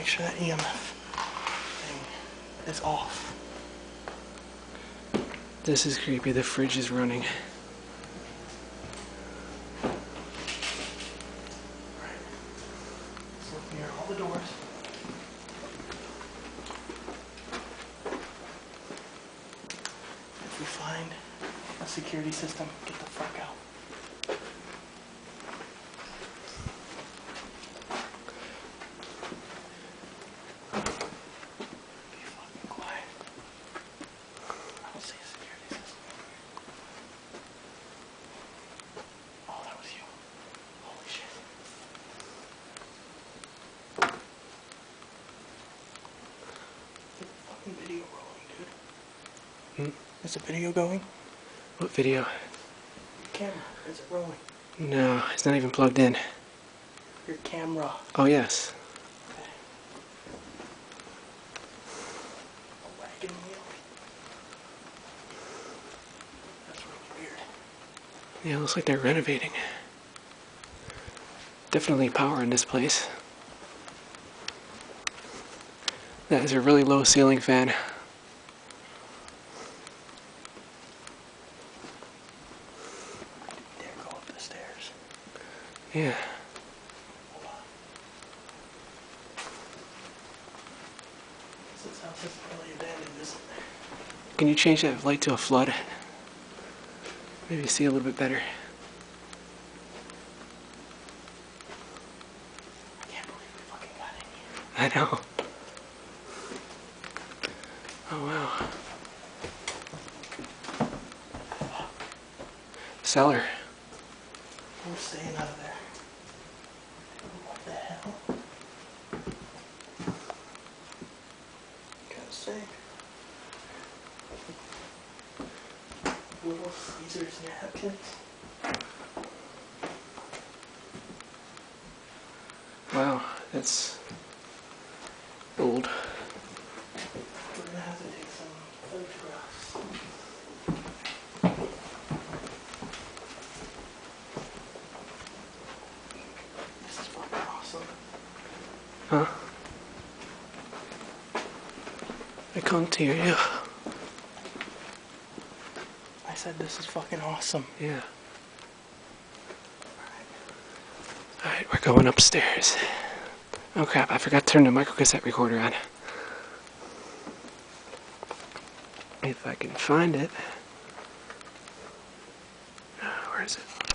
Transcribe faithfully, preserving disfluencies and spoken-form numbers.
sure that E M F thing is off. This is creepy. The fridge is running. Alright. So look near all the doors. If we find a security system, get the fuck out. Be fucking quiet. I don't see a security system. Oh, that was you. Holy shit. Is the fucking video rolling, dude? Hmm? Is the video going? What video? Your camera, is it rolling? No, it's not even plugged in. Your camera. Oh, yes. Okay. A wagon wheel. That's really weird. Yeah, it looks like they're renovating. Definitely power in this place. That is a really low ceiling fan. Dare go up the stairs. Yeah. Hold on. This house is really abandoned, isn't it? Can you change that light to a flood? Maybe see a little bit better. I can't believe we fucking got in here. I know. Oh, wow. Cellar. Who's staying out of there? What the hell? Gotta say. Little Caesar's napkins. Wow, that's old. We're gonna have to take some photographs. This is fucking awesome. Huh? I can't hear you. I said this is fucking awesome. Yeah. Alright, we're going upstairs. Oh crap, I forgot to turn the microcassette recorder on. If I can find it. Uh, where is it?